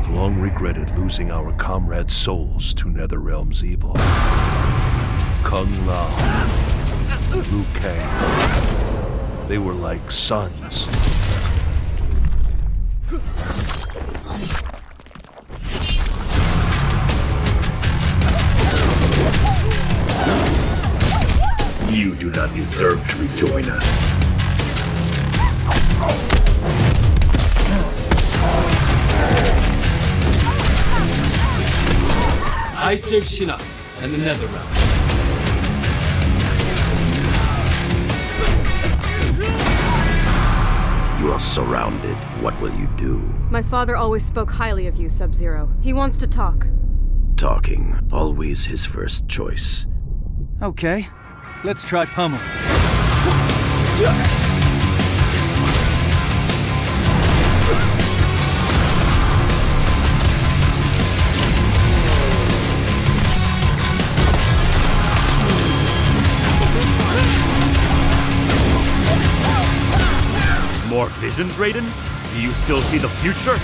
have long regretted losing our comrades' souls to Netherrealm's evil. Kung Lao, Liu Kang, they were like sons. You do not deserve to rejoin us. I serve Shinnok and the Netherrealm. You are surrounded. What will you do? My father always spoke highly of you, Sub-Zero. He wants to talk. Talking, always his first choice. Okay, let's try pummel. More visions, Raiden? Do you still see the future?